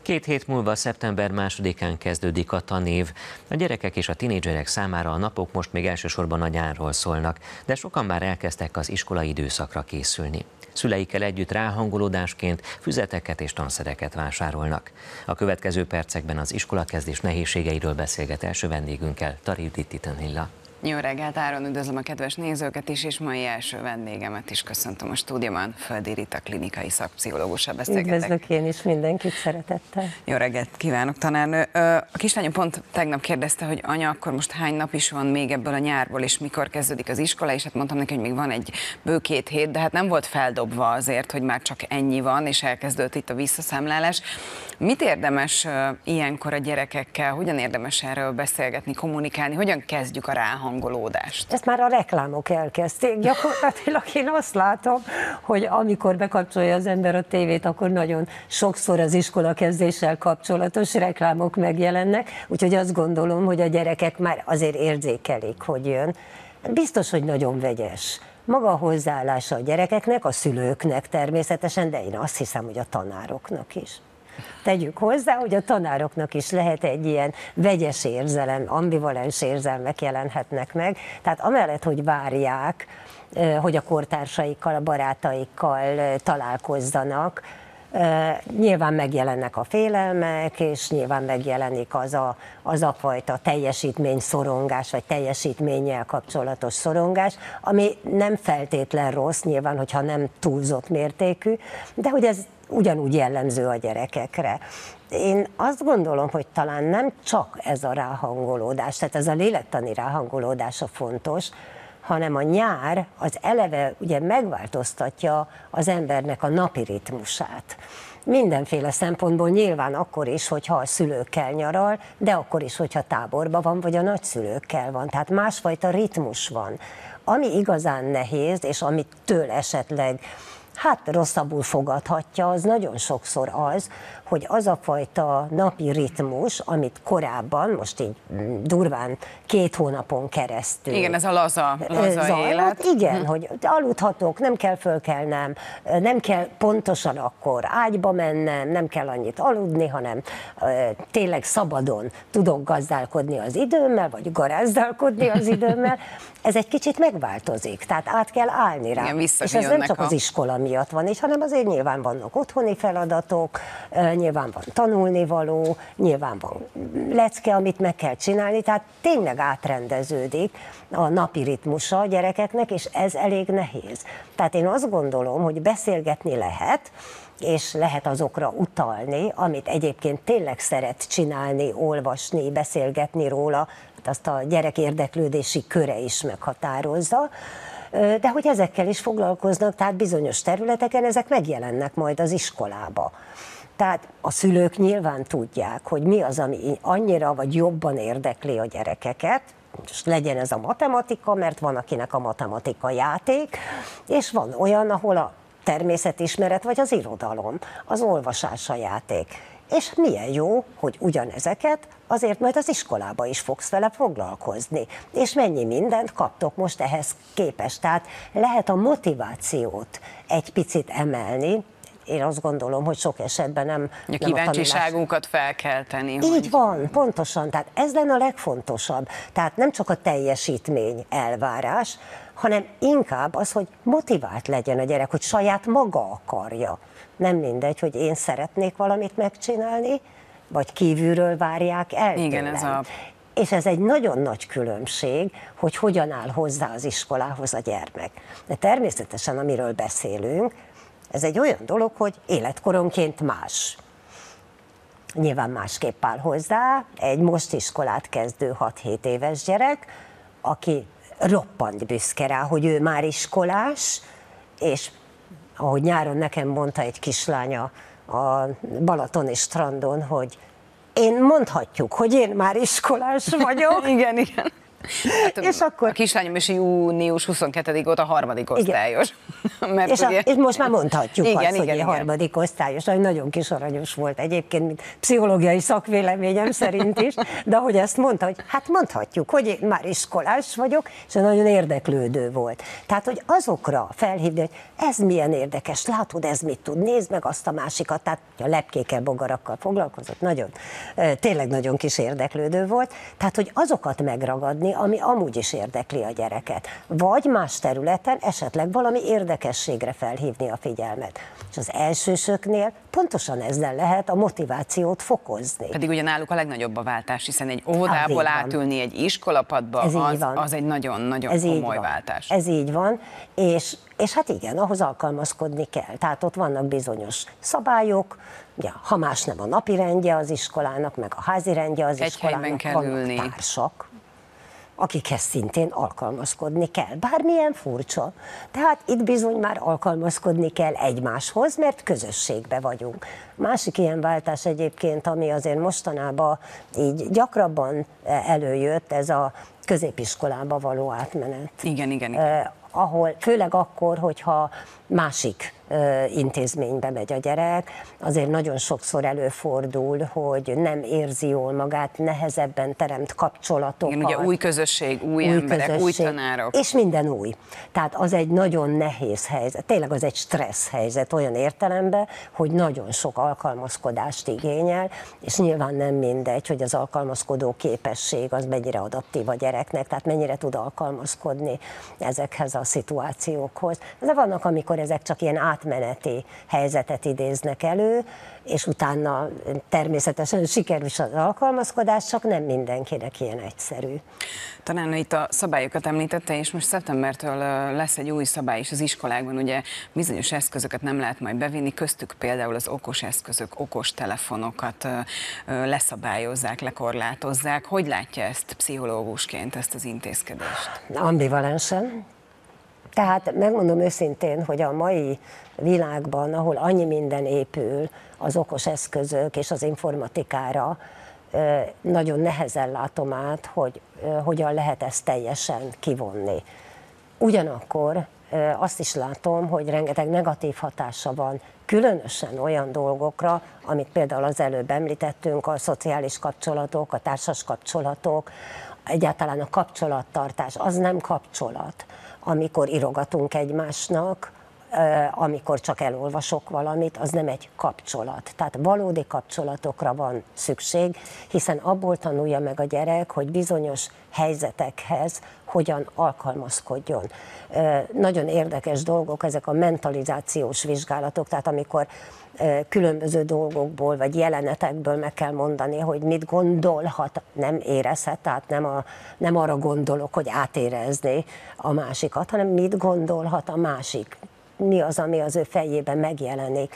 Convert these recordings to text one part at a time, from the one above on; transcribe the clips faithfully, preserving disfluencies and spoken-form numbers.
Két hét múlva, szeptember másodikán kezdődik a tanév. A gyerekek és a tinédzserek számára a napok most még elsősorban a nyárról szólnak, de sokan már elkezdtek az iskolai időszakra készülni. Szüleikkel együtt ráhangolódásként füzeteket és tanszereket vásárolnak. A következő percekben az iskolakezdés nehézségeiről beszélget első vendégünkkel, Tari Judit Titanilla. Jó reggelt, Áron, üdvözlöm a kedves nézőket is, és mai első vendégemet is köszöntöm a stúdióban, Földi Rita klinikai szakpszichológussal beszélgetek. Üdvözlök én is mindenkit szeretettel. Jó reggelt kívánok, tanárnő. A kislányom pont tegnap kérdezte, hogy anya, akkor most hány nap is van még ebből a nyárból, és mikor kezdődik az iskola, és hát mondtam neki, hogy még van egy bő két hét, de hát nem volt feldobva azért, hogy már csak ennyi van, és elkezdődött itt a visszaszámlálás. Mit érdemes ilyenkor a gyerekekkel, hogyan érdemes erről beszélgetni, kommunikálni, hogyan kezdjük a ráhangolódást? Ezt már a reklámok elkezdték. Gyakorlatilag én azt látom, hogy amikor bekapcsolja az ember a tévét, akkor nagyon sokszor az iskolakezdéssel kapcsolatos reklámok megjelennek, úgyhogy azt gondolom, hogy a gyerekek már azért érzékelik, hogy jön. Biztos, hogy nagyon vegyes. Maga a hozzáállása a gyerekeknek, a szülőknek természetesen, de én azt hiszem, hogy a tanároknak is. Tegyük hozzá, hogy a tanároknak is lehet egy ilyen vegyes érzelem, ambivalens érzelmek jelenhetnek meg. Tehát amellett, hogy várják, hogy a kortársaikkal, a barátaikkal találkozzanak, nyilván megjelennek a félelmek, és nyilván megjelenik az a, az a fajta teljesítményszorongás, vagy teljesítménnyel kapcsolatos szorongás, ami nem feltétlen rossz, nyilván, hogyha nem túlzott mértékű, de hogy ez ugyanúgy jellemző a gyerekekre. Én azt gondolom, hogy talán nem csak ez a ráhangolódás, tehát ez a lélektani ráhangolódás a fontos, hanem a nyár az eleve ugye megváltoztatja az embernek a napi ritmusát. Mindenféle szempontból nyilván akkor is, hogyha a szülőkkel nyaral, de akkor is, hogyha táborban van, vagy a nagyszülőkkel van. Tehát másfajta ritmus van. Ami igazán nehéz, és amitől esetleg hát rosszabbul fogadhatja, az nagyon sokszor az, hogy az a fajta napi ritmus, amit korábban, most így durván két hónapon keresztül. Igen, ez a laza, laza zajlott, élet. Igen, hm. hogy aludhatok, nem kell fölkelnem, nem kell pontosan akkor ágyba mennem, nem kell annyit aludni, hanem tényleg szabadon tudok gazdálkodni az időmmel, vagy garázdálkodni az időmmel. Ez egy kicsit megváltozik, tehát át kell állni rá. Igen, és ez nem csak a... az iskola miatt van így, hanem azért nyilván vannak otthoni feladatok, nyilván van tanulnivaló, nyilván van lecke, amit meg kell csinálni, tehát tényleg átrendeződik a napi ritmusa a gyerekeknek, és ez elég nehéz. Tehát én azt gondolom, hogy beszélgetni lehet, és lehet azokra utalni, amit egyébként tényleg szeret csinálni, olvasni, beszélgetni róla, azt a gyerek érdeklődési köre is meghatározza, de hogy ezekkel is foglalkoznak, tehát bizonyos területeken ezek megjelennek majd az iskolába. Tehát a szülők nyilván tudják, hogy mi az, ami annyira vagy jobban érdekli a gyerekeket, és legyen ez a matematika, mert van akinek a matematika játék, és van olyan, ahol a természetismeret vagy az irodalom, az olvasás a játék. És milyen jó, hogy ugyanezeket azért majd az iskolába is fogsz vele foglalkozni. És mennyi mindent kaptok most ehhez képest. Tehát lehet a motivációt egy picit emelni. Én azt gondolom, hogy sok esetben nem... A kíváncsiságunkat fel kell tenni. Így hogy... van, pontosan. Tehát ez lenne a legfontosabb. Tehát nem csak a teljesítmény elvárás, hanem inkább az, hogy motivált legyen a gyerek, hogy saját maga akarja. Nem mindegy, hogy én szeretnék valamit megcsinálni, vagy kívülről várják el. Igen, ez a... És ez egy nagyon nagy különbség, hogy hogyan áll hozzá az iskolához a gyermek. De természetesen, amiről beszélünk, ez egy olyan dolog, hogy életkoronként más. Nyilván másképp áll hozzá egy most iskolát kezdő hat-hét éves gyerek, aki roppant büszke rá, hogy ő már iskolás, és ahogy nyáron nekem mondta egy kislánya a balatoni strandon, hogy én mondhatjuk, hogy én már iskolás vagyok. Igen, igen. Hát, és akkor... A kislányom is június huszonkettedike óta harmadik osztályos. Mert és, ugye... a, és most már mondhatjuk igen, azt, igen, hogy igen. harmadik osztályos, hogy nagyon kis aranyos volt egyébként, mint pszichológiai szakvéleményem szerint is, de ahogy ezt mondta, hogy hát mondhatjuk, hogy én már iskolás vagyok, és nagyon érdeklődő volt. Tehát, hogy azokra felhívni, hogy ez milyen érdekes, látod, ez mit tud, nézd meg azt a másikat, tehát a lepkékkel, bogarakkal foglalkozott, nagyon, tényleg nagyon kis érdeklődő volt, tehát, hogy azokat megragadni, ami amúgy is érdekli a gyereket. Vagy más területen esetleg valami érdekességre felhívni a figyelmet. És az elsősöknél pontosan ezzel lehet a motivációt fokozni. Pedig ugye náluk a legnagyobb a váltás, hiszen egy óvodából átülni egy iskolapadba, az, az egy nagyon-nagyon komoly váltás. Ez így van, és, és hát igen, ahhoz alkalmazkodni kell. Tehát ott vannak bizonyos szabályok, ugye, ha más nem a napi rendje az iskolának, meg a házi rendje az egy iskolának, kell vannak ülni. Társak, akikhez szintén alkalmazkodni kell. Bármilyen furcsa. Tehát itt bizony már alkalmazkodni kell egymáshoz, mert közösségbe vagyunk. Másik ilyen váltás egyébként, ami azért mostanában így gyakrabban előjött, ez a középiskolába való átmenet. Igen, igen, igen. Eh, ahol főleg akkor, hogyha másik intézménybe megy a gyerek, azért nagyon sokszor előfordul, hogy nem érzi jól magát, nehezebben teremt kapcsolatokat. Igen, ugye új közösség, új, új emberek, közösség, új tanárok. És minden új. Tehát az egy nagyon nehéz helyzet, tényleg az egy stressz helyzet olyan értelemben, hogy nagyon sok alkalmazkodást igényel, és nyilván nem mindegy, hogy az alkalmazkodó képesség az mennyire adaptív a gyereknek, tehát mennyire tud alkalmazkodni ezekhez a szituációkhoz. De vannak, amikor ezek csak ilyen átmeneti helyzetet idéznek elő, és utána természetesen sikerül is az alkalmazkodás, csak nem mindenkinek ilyen egyszerű. Talán itt a szabályokat említette, és most szeptembertől lesz egy új szabály is az iskolákban, ugye bizonyos eszközöket nem lehet majd bevinni, köztük például az okos eszközök, okos telefonokat leszabályozzák, lekorlátozzák. Hogy látja ezt pszichológusként, ezt az intézkedést? Ambivalensen. Tehát megmondom őszintén, hogy a mai világban, ahol annyi minden épül az okos eszközök és az informatikára, nagyon nehezen látom át, hogy hogyan lehet ezt teljesen kivonni. Ugyanakkor azt is látom, hogy rengeteg negatív hatása van, különösen olyan dolgokra, amit például az előbb említettünk, a szociális kapcsolatok, a társas kapcsolatok, egyáltalán a kapcsolattartás, az nem kapcsolat. Amikor írogatunk egymásnak, amikor csak elolvasok valamit, az nem egy kapcsolat. Tehát valódi kapcsolatokra van szükség, hiszen abból tanulja meg a gyerek, hogy bizonyos helyzetekhez hogyan alkalmazkodjon. Nagyon érdekes dolgok ezek a mentalizációs vizsgálatok, tehát amikor különböző dolgokból vagy jelenetekből meg kell mondani, hogy mit gondolhat, nem érezhet, tehát nem, a, nem arra gondolok, hogy átérezni a másikat, hanem mit gondolhat a másik. Mi az, ami az ő fejében megjelenik,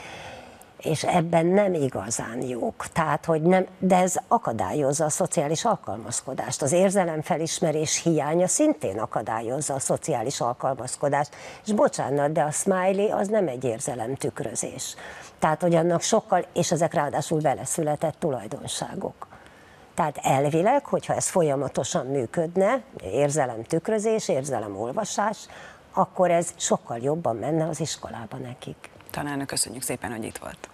és ebben nem igazán jók. Tehát, hogy nem, de ez akadályozza a szociális alkalmazkodást. Az érzelemfelismerés hiánya szintén akadályozza a szociális alkalmazkodást. És bocsánat, de a smiley az nem egy érzelemtükrözés. Tehát, hogy annak sokkal, és ezek ráadásul vele született tulajdonságok. Tehát elvileg, hogyha ez folyamatosan működne, érzelemtükrözés, érzelemolvasás, akkor ez sokkal jobban menne az iskolába nekik. Tanárnő, köszönjük szépen, hogy itt volt.